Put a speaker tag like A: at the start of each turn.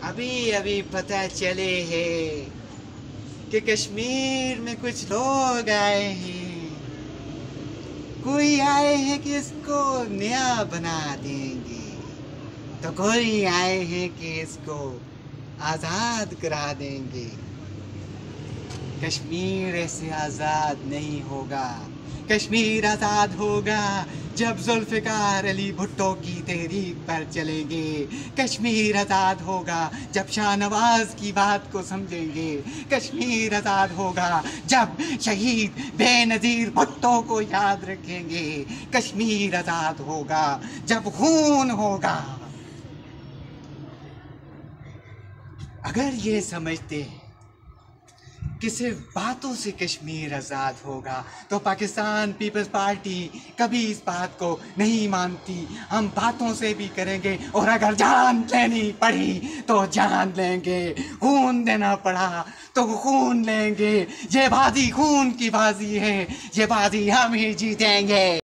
A: अभी अभी पता चले हैं कि कश्मीर में कुछ लोग आए हैं। कोई आए हैं कि इसको नया बना देंगे, तो कोई आए हैं कि इसको आज़ाद करा देंगे। कश्मीर ऐसे आज़ाद नहीं होगा। कश्मीर आज़ाद होगा जब जुल्फ़िकार अली भुट्टो की तहरीक पर चलेंगे। कश्मीर आज़ाद होगा जब शाहनवाज की बात को समझेंगे। कश्मीर आज़ाद होगा जब शहीद बेनज़ीर भुट्टो को याद रखेंगे। कश्मीर आज़ाद होगा जब खून होगा। अगर ये समझते हैं कि सिर्फ बातों से कश्मीर आज़ाद होगा तो पाकिस्तान पीपल्स पार्टी कभी इस बात को नहीं मानती। हम बातों से भी करेंगे और अगर जान लेनी पड़ी तो जान लेंगे। खून देना पड़ा तो खून लेंगे। ये बाजी खून की बाजी है, ये बाजी हम ही जीतेंगे।